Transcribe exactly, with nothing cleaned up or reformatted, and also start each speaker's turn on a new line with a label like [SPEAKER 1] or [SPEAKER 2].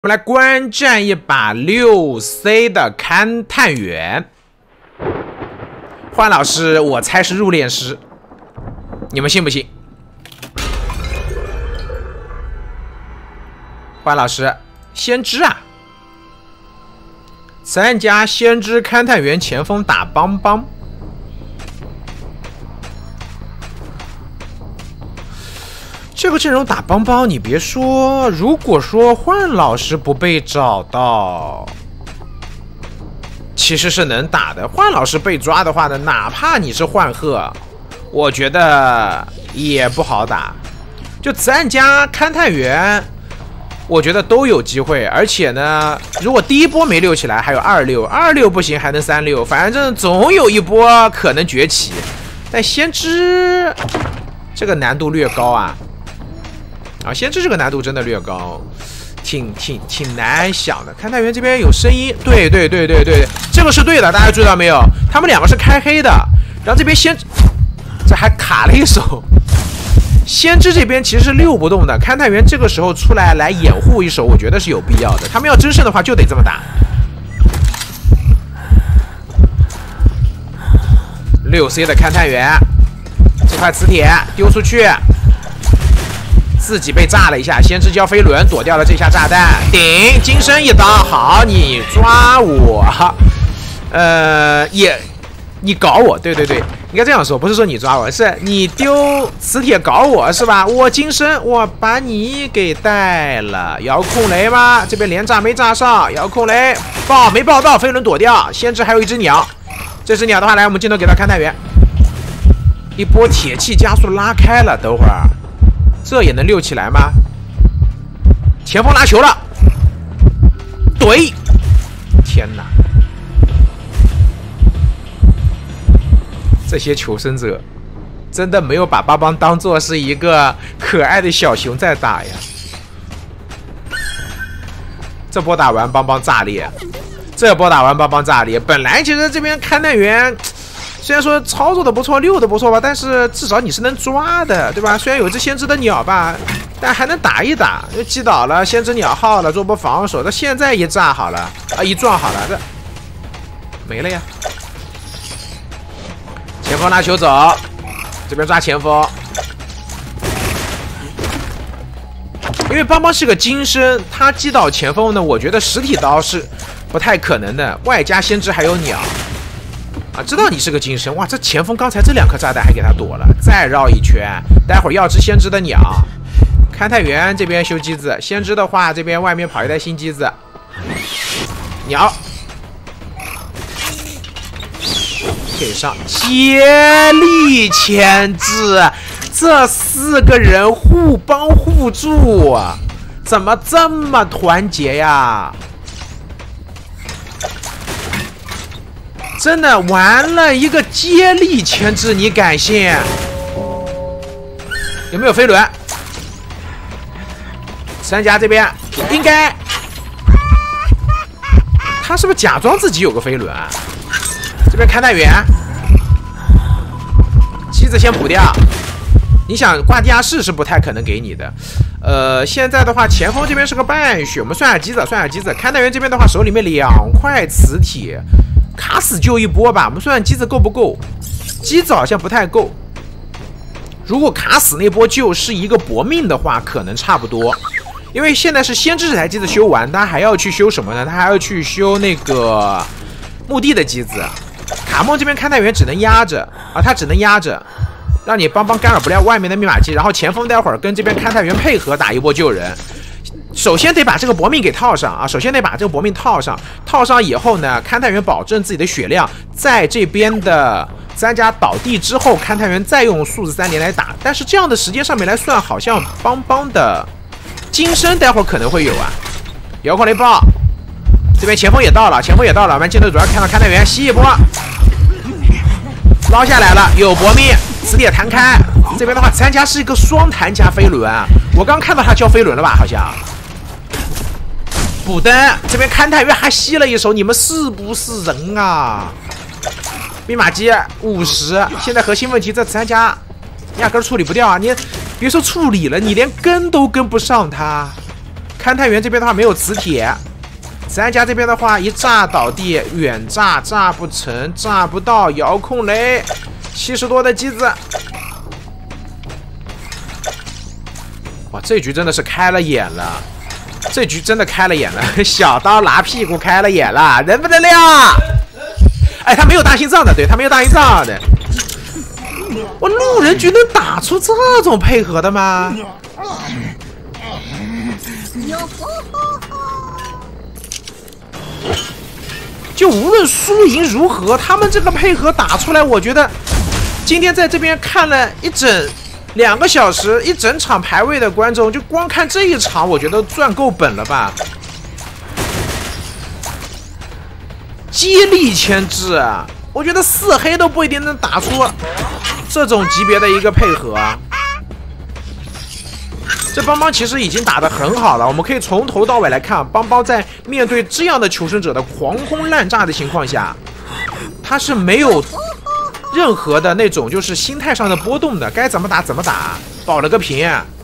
[SPEAKER 1] 我们来观战一把六 C 的勘探员。换老师，我猜是入殓师，你们信不信？换老师，先知啊！参加先知勘探员前锋打邦邦。 这个阵容打邦邦，你别说，如果说换老师不被找到，其实是能打的。换老师被抓的话呢，哪怕你是幻鹤，我觉得也不好打。就咱家勘探员，我觉得都有机会。而且呢，如果第一波没溜起来，还有二六，二六不行还能三六，反正总有一波可能崛起。但先知这个难度略高啊。 啊，先知这个难度真的略高，挺挺挺难想的。勘探员这边有声音，对对对对对，这个是对的，大家注意到没有？他们两个是开黑的，然后这边先，这还卡了一手。先知这边其实是溜不动的，勘探员这个时候出来来掩护一手，我觉得是有必要的。他们要争胜的话，就得这么打。六 C 的勘探员，这块磁铁丢出去。 自己被炸了一下，先知交飞轮躲掉了这下炸弹，顶金身一刀，好，你抓我，呃，也，你搞我，对对对，应该这样说，不是说你抓我，是你丢磁铁搞我是吧？我金身，我把你给带了，遥控雷吗？这边连炸没炸上，遥控雷爆没爆到，飞轮躲掉，先知还有一只鸟，这只鸟的话，来，我们镜头给到勘探员，一波铁器加速拉开了，等会儿。 这也能溜起来吗？前锋拿球了，怼！天哪！这些求生者真的没有把邦邦当做是一个可爱的小熊在打呀！这波打完，邦邦炸裂！这波打完，邦邦炸裂！本来其实这边勘探员。 虽然说操作的不错，溜的不错吧，但是至少你是能抓的，对吧？虽然有一只先知的鸟吧，但还能打一打。又击倒了先知鸟耗了，做波防守。那现在一炸好了啊，一撞好了，这没了呀。前锋拿球走，这边抓前锋。因为邦邦是个金身，他击倒前锋呢，我觉得实体刀是不太可能的，外加先知还有鸟。 啊，知道你是个金身哇！这前锋刚才这两颗炸弹还给他躲了，再绕一圈，待会儿要只先知的鸟。勘探员这边修机子，先知的话这边外面跑一台新机子。鸟给上接力牵制，这四个人互帮互助啊，怎么这么团结呀？ 真的玩了一个接力牵制，你敢信？有没有飞轮？三家这边应该，他是不是假装自己有个飞轮啊？这边勘探员，机子先补掉。你想挂地下室是不太可能给你的。呃，现在的话，前锋这边是个半血，我们算下机子，算下机子。勘探员这边的话，手里面两块磁铁。 卡死就一波吧，我们算算机子够不够？机子好像不太够。如果卡死那波就是一个搏命的话，可能差不多。因为现在是先知这台机子修完，他还要去修什么呢？他还要去修那个墓地的机子。卡梦这边勘探员只能压着啊，他只能压着，让你邦邦干扰不了外面的密码机。然后前锋待会儿跟这边勘探员配合打一波救人。 首先得把这个搏命给套上啊！首先得把这个搏命套上，套上以后呢，勘探员保证自己的血量，在这边的三家倒地之后，勘探员再用数字三连来打。但是这样的时间上面来算，好像邦邦的金身待会儿可能会有啊。遥控雷爆，这边前锋也到了，前锋也到了。我们镜头主要看到勘探员吸一波，捞下来了，有搏命，磁铁弹开。这边的话，三家是一个双弹加飞轮，我刚看到他交飞轮了吧？好像。 补灯，这边勘探员还吸了一手，你们是不是人啊？密码机五十，现在核心问题这三家压根处理不掉啊！你别说处理了，你连跟都跟不上他， 勘探员这边的话没有磁铁，咱家这边的话一炸倒地，远炸炸不成，炸不到，遥控雷，七十多的机子。哇，这局真的是开了眼了，这局真的开了眼了，小刀拿屁股开了眼了，能不能亮？哎，他没有大心脏的，对他没有大心脏的。我路人局能打出这种配合的吗？就无论输赢如何，他们这个配合打出来，我觉得今天在这边看了一整两个小时，一整场排位的观众，就光看这一场，我觉得赚够本了吧？接力牵制啊！我觉得四黑都不一定能打出这种级别的一个配合啊。这邦邦其实已经打得很好了，我们可以从头到尾来看，邦邦在面对这样的求生者的狂轰滥炸的情况下，他是没有任何的那种就是心态上的波动的，该怎么打怎么打，保了个平。